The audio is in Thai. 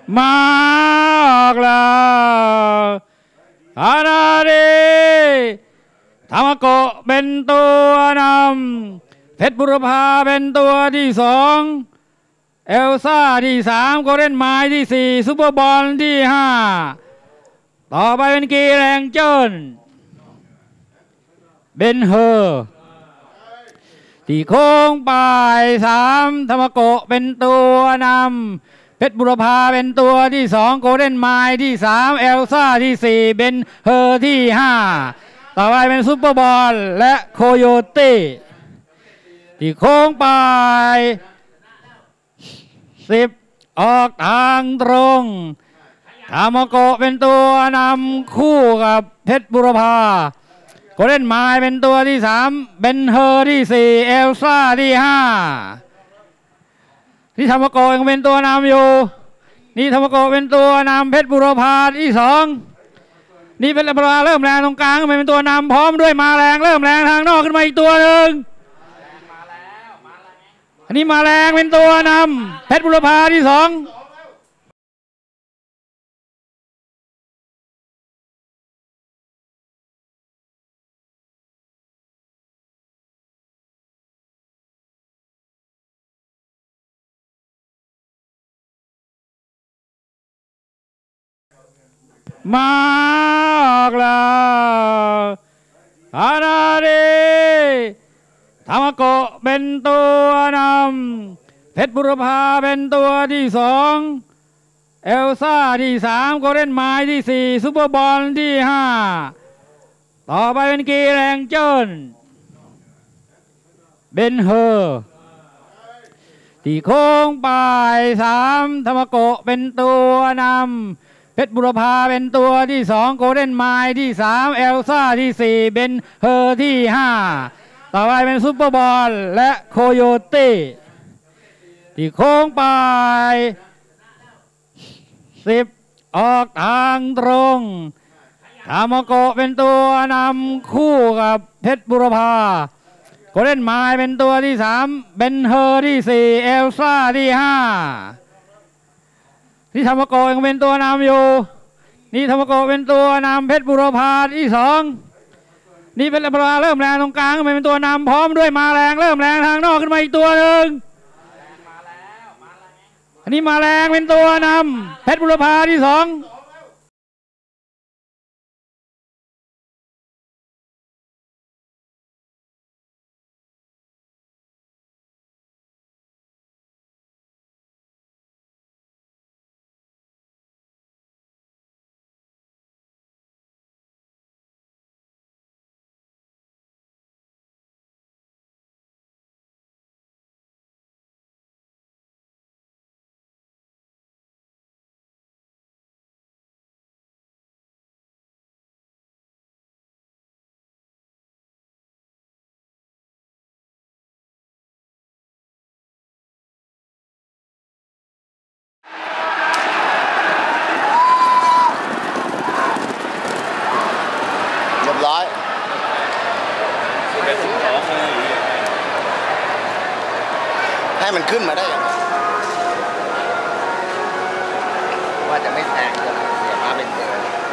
มาออกแล้วอานาดีธรรมโกเป็นตัวนำเพชรบุรพาเป็นตัวที่สองเอลซ่าที่สามโกลเด้นไม้ที่สี่ซุปเปอร์บอลที่ห้าต่อไปเป็นกีแรงเจิ้นเบนเฮอร์ที่โค้งปลายสามธรรมโกเป็นตัวนำเพชรบุรพาเป็นตัวที่สองโกลเด้นไม้ที่สามเอลซ่าที่สี่เบนเฮอร์ที่ห้าต่อไปเป็นซุปเปอร์บอลและโคโยตี้ที่โค้งปลาย10ออกทางตรงธรรมโกเป็นตัวนำคู่กับเพชรบุรพาโกลเด้นไม้เป็นตัวที่สามเบนเฮอร์ที่สี่เอลซ่าที่ห้าที่ธรรมโกยังเป็นตัวนำอยู่นี่ธรรมโกเป็นตัวนำเพชรบุรพาที่สองนี่เป็นบุรพาเริ่มแรงตรงกลางเป็นตัวนำพร้อมด้วยมาแรงเริ่มแรงทางนอกขึ้นมาอีกตัวหนึ่งอันนี้มาแรงเป็นตัวนำเพชรบุรพาที่สองมาออกแล้วอานาดีธรรมโกเป็นตัวนำเพชรบุรพาเป็นตัวที่สองเอลซ่าที่สามโกลเด้นไม้ที่สี่ซุปเปอร์บอลที่ห้าต่อไปเป็นกีแรงเจิ้นเบนเฮอร์ที่โค้งปลายสามธรรมโกเป็นตัวนำเพชรบุรพาเป็นตัวที่สองโกลเด้นไม้ที่สามเอลซ่าที่สี่เบนเฮอร์ที่ห้าต่อไปเป็นซุปเปอร์บอลและโคโยตี้ที่โค้งปลาย10ออกทางตรงธรรมโกเป็นตัวนำคู่กับเพชรบุรพาโกลเด้นไม้เป็นตัวที่สามเบนเฮอร์ที่สี่เอลซ่าที่ห้าที่ธรรมโกยังเป็นตัวนำอยู่นี่ธรรมโกเป็นตัวนำเพชรบุรพาที่สองนี่เป็นบุรพาเริ่มแรงตรงกลางเป็นตัวนำพร้อมด้วยมาแรงเริ่มแรงทางนอกขึ้นมาอีกตัวหนึ่งอันนี้มาแรงเป็นตัวนำเพชรบุรพาที่สองให้มันขึ้นมาได้ยังไงว่าจะไม่แซงจะเสียม้าเป็นเกิน